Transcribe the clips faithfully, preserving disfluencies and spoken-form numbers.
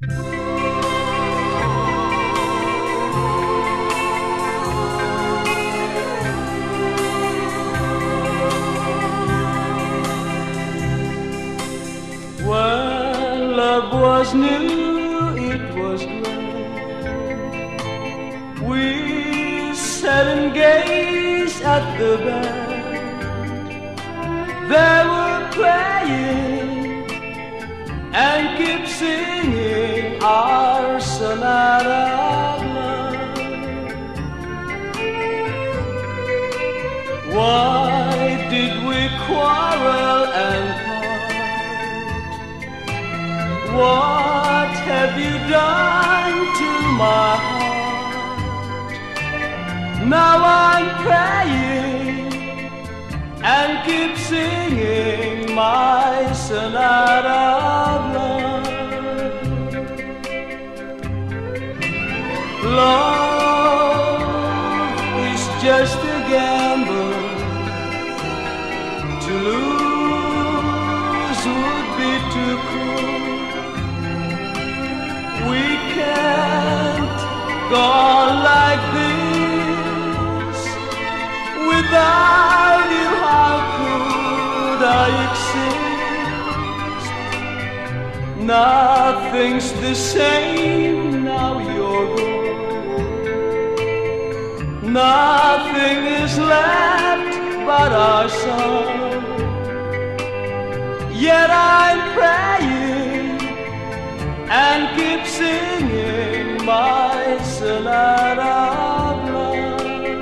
When love was new, it was grand. We sat and gazed at the band. They were playing and keep singing our Sonata of love. Why did we quarrel and what have you done to my heart? Now I'm praying and keep singing my Sonata of love. Love is just a gamble. To lose would be too cruel. We can't go on like this. Without you, how could I exist? Nothing's the same now you're gone. Nothing is left but our song. Yet I'm praying and keep singing my Sonata of love.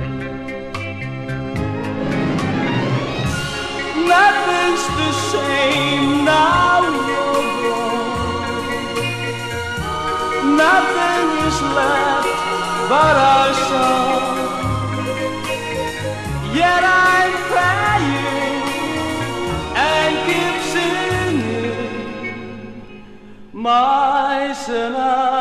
Nothing's the same now you're gone. Nothing is left but our song. Yet I'm praying and keep singing my Sonata.